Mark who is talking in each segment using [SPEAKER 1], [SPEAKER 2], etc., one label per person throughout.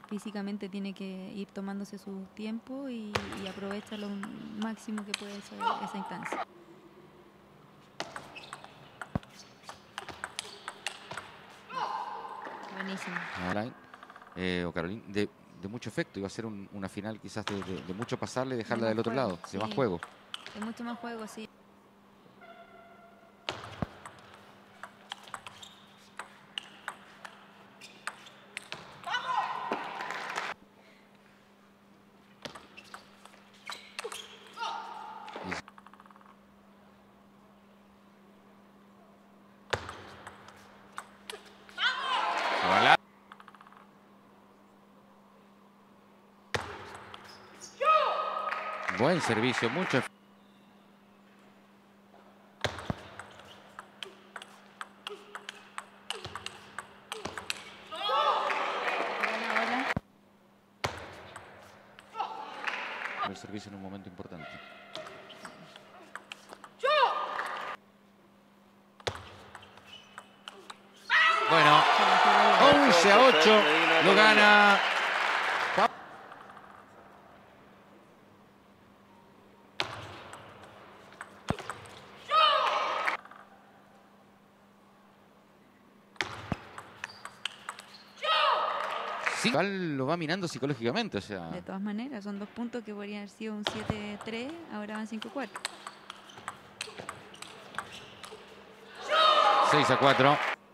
[SPEAKER 1] físicamente tiene que ir tomándose su tiempo y aprovecha lo máximo que puede esa instancia. Buenísimo.
[SPEAKER 2] O Caroline, de mucho efecto. Iba a ser una final quizás de mucho pasarle y dejarla del otro lado.
[SPEAKER 1] Sí,
[SPEAKER 2] de más juego.
[SPEAKER 1] De mucho más juego, sí.
[SPEAKER 2] Buen servicio, mucho. El servicio en un momento importante. Bueno, 11-8 lo gana. Sí, lo va minando psicológicamente, o sea.
[SPEAKER 1] De todas maneras, son 2 puntos que podrían haber sido un 7-3, ahora van 5-4.
[SPEAKER 2] 6-4.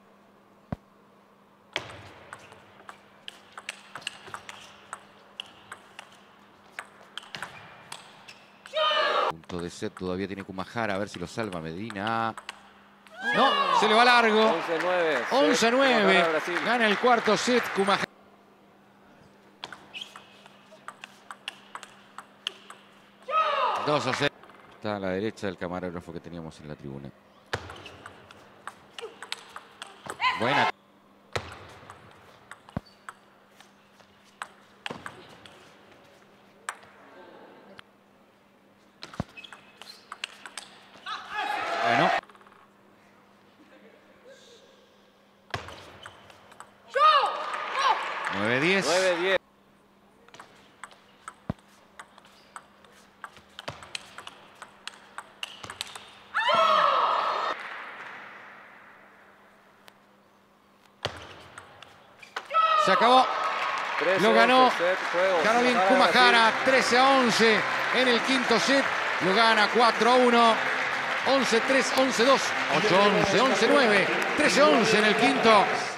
[SPEAKER 2] Punto de set todavía tiene Kumahara, a ver si lo salva Medina. No, se le va largo. 11-9. Gana el cuarto set Kumahara. 2-0. Está a la derecha del camarógrafo que teníamos en la tribuna. Buena. Bueno. ¡9-10!
[SPEAKER 3] 9-10.
[SPEAKER 2] Se acabó. Lo ganó Caroline Kumahara 13-11 en el quinto set. Lo gana 4-1. 11-3, 11-2, 8-11, 11-9, 13-11 en el quinto.